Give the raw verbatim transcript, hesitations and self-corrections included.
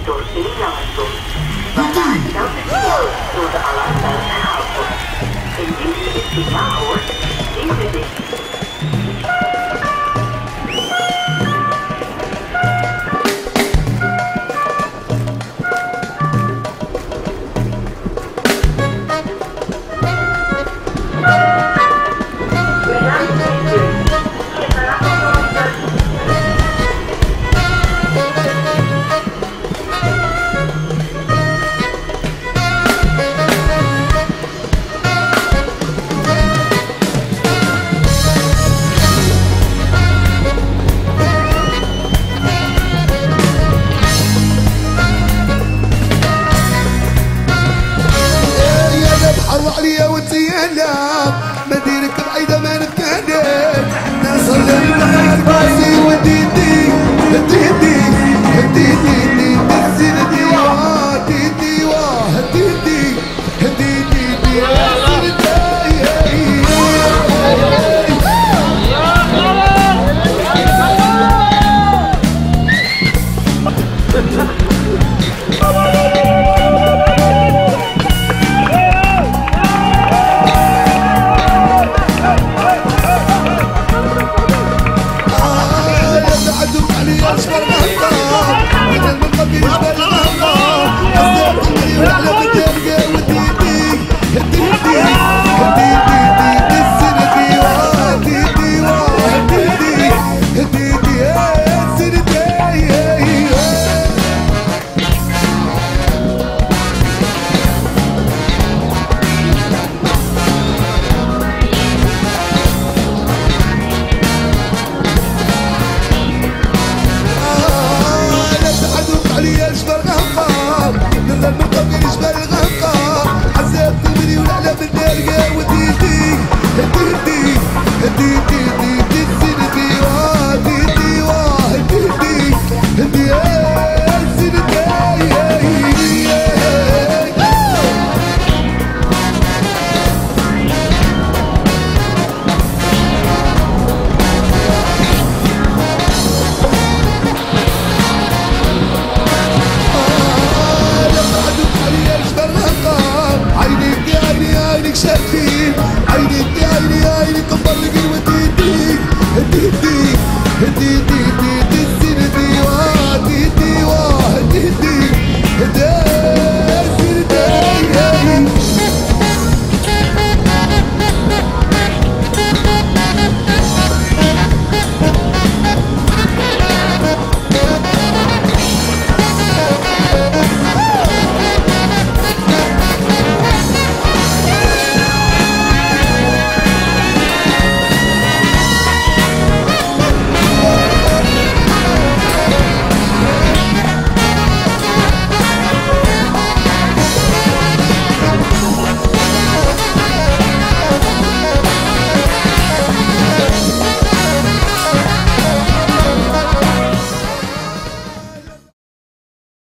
door ini langsung. Pada Anda bersiap door de alarm bel herhaald wordt. Indien u dit signaal hoort, deze dit. عليا وتيانا ما ديرك بعيدة ما نتكلم ناس اللي باسي وديتي هديتي هديتي هديتي هديتي هديتي هديتي أصغر مهتم من المنطقة